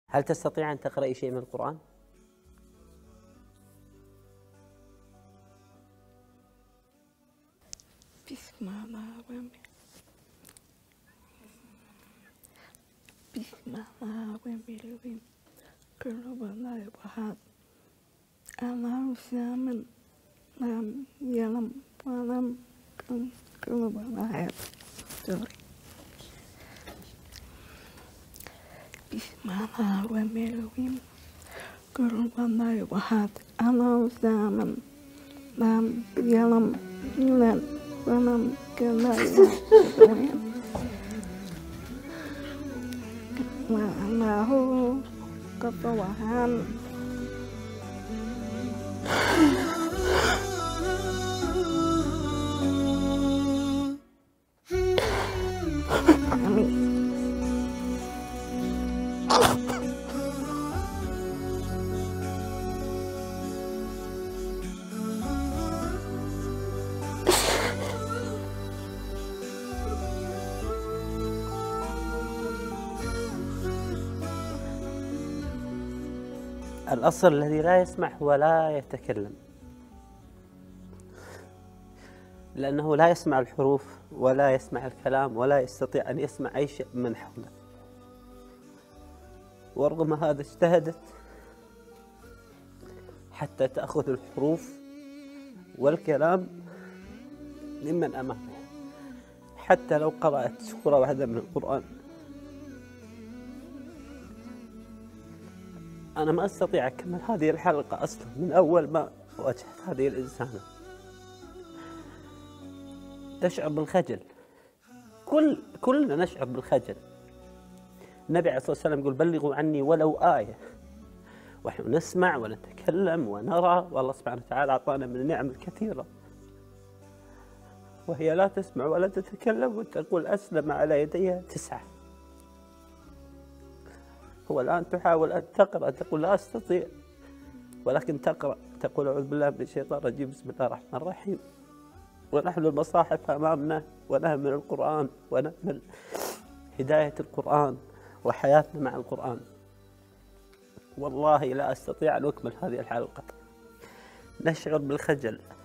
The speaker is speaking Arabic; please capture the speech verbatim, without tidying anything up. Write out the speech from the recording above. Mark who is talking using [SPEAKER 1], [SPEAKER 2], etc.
[SPEAKER 1] هل تستطيع أن تقرأي شيء من القرآن؟
[SPEAKER 2] بسم الله الرحمن بسم الله الرحمن الرحيم قل هو الله أحد الله الصمد لم يلد ولم يكن له أحد. بسم الله الرحمن الرحيم قل هو الله أحد الله الصمد لم يلد ولد ولم يكن له أحد وأنه كفوهان. آمين.
[SPEAKER 1] الأصل الذي لا يسمع ولا يتكلم، لأنه لا يسمع الحروف ولا يسمع الكلام ولا يستطيع أن يسمع أي شيء من حوله، ورغم هذا اجتهدت حتى تأخذ الحروف والكلام ممن أمامها، حتى لو قرأت سورة واحدة من القرآن. أنا ما أستطيع أكمل هذه الحلقة أصلا من أول ما واجهت هذه الإنسانة. تشعر بالخجل، كل كلنا نشعر بالخجل. النبي عليه الصلاة والسلام يقول بلغوا عني ولو آية، ونحن نسمع ونتكلم ونرى، والله سبحانه وتعالى أعطانا من النعم الكثيرة، وهي لا تسمع ولا تتكلم وتقول أسلم على يديها تسعة. هو الآن تحاول أن تقرأ تقول لا أستطيع، ولكن تقرأ تقول أعوذ بالله من الشيطان الرجيم بسم الله الرحمن الرحيم، ونحن المصاحف أمامنا ونهمل القرآن ونهمل هداية القرآن وحياتنا مع القرآن. والله لا أستطيع أن أكمل هذه الحلقة. نشعر بالخجل